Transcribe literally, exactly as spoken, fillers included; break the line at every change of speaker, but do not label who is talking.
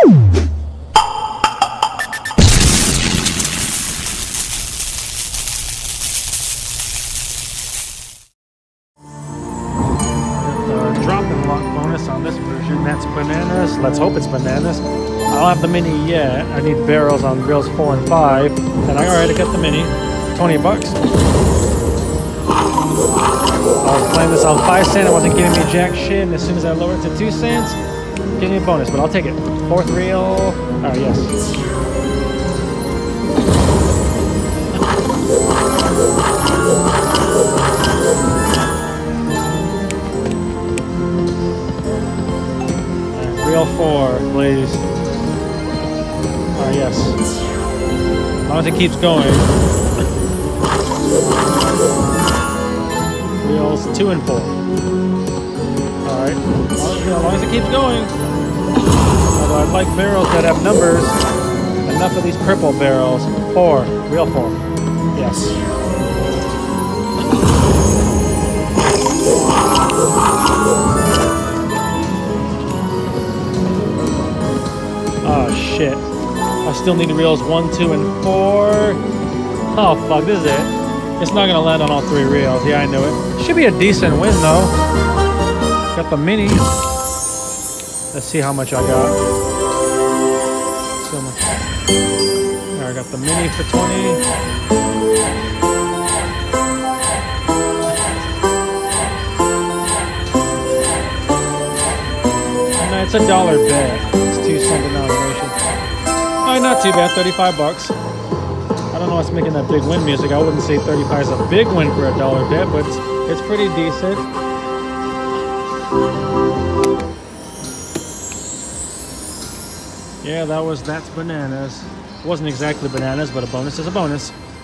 On this version, that's bananas. Let's hope it's bananas. I don't have the mini yet. I need barrels on reels four and five, and I already got the mini. twenty bucks. I was playing this on five cent. It wasn't giving me jack shit, and as soon as I lower it to two cents, give me a bonus. But I'll take it. Fourth reel. Oh yes. Reel four, please. Ah, yes. As long as it keeps going. Reels two and four. Alright. As, as long as it keeps going. Although I'd like barrels that have numbers. Enough of these purple barrels. Four. Reel four. Yes. Oh shit. I still need reels one, two, and four. Oh fuck, this is it. It's not gonna land on all three reels. Yeah, I knew it. Should be a decent win though. Got the mini. Let's see how much I got. So much. There, I got the mini for twenty. No, it's a dollar bet. It's two cent denomination. Oh, not too bad. Thirty-five bucks. I don't know what's making that big win music. I wouldn't say thirty-five is a big win for a dollar bet, but it's, it's pretty decent. Yeah, that was that's bananas. It wasn't exactly bananas, but a bonus is a bonus.